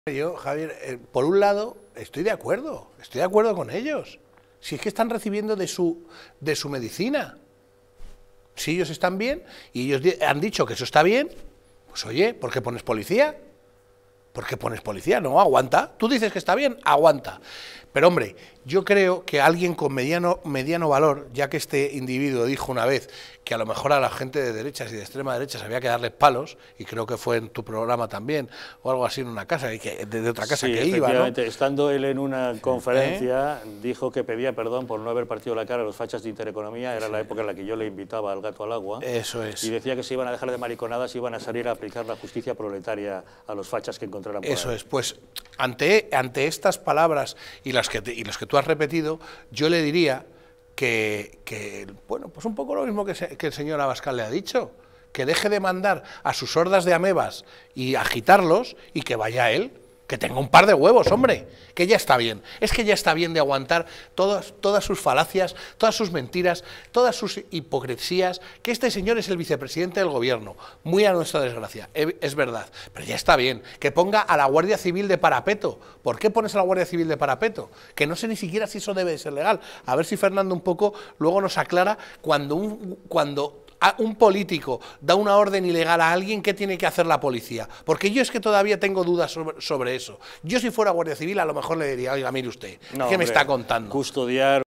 Yo, Javier, por un lado, estoy de acuerdo con ellos. Si es que están recibiendo de su medicina. Si ellos están bien y ellos han dicho que eso está bien, pues oye, ¿por qué pones policía? ¿Por qué pones policía? No, aguanta. Tú dices que está bien, aguanta. Pero hombre, yo creo que alguien con mediano valor, ya que este individuo dijo una vez que a lo mejor a la gente de derechas y de extrema derecha había que darles palos, y creo que fue en tu programa también, o algo así en una casa, de otra casa sí, que iba, ¿no? Estando él en una conferencia, dijo que pedía perdón por no haber partido la cara a los fachas de Intereconomía, era la época en la que yo le invitaba al gato al agua. Eso es. Y decía que se iban a dejar de mariconadas y iban a salir a aplicar la justicia proletaria a los fachas que encontraran por ahí. Eso es, pues ante estas palabras y las que tú has repetido, yo le diría bueno, pues un poco lo mismo que el señor Abascal le ha dicho, que deje de mandar a sus hordas de amebas y agitarlos y que vaya él, que tenga un par de huevos, hombre, que ya está bien. Es que ya está bien de aguantar todas sus falacias, todas sus mentiras, todas sus hipocresías, que este señor es el vicepresidente del gobierno, muy a nuestra desgracia, es verdad, pero ya está bien, que ponga a la Guardia Civil de parapeto. ¿Por qué pones a la Guardia Civil de parapeto? Que no sé ni siquiera si eso debe de ser legal. A ver si Fernando un poco luego nos aclara cuando un político da una orden ilegal a alguien, ¿qué tiene que hacer la policía? Porque yo es que todavía tengo dudas sobre eso. Yo si fuera Guardia Civil a lo mejor le diría, oiga, mire usted, ¿qué me está contando? Custodiar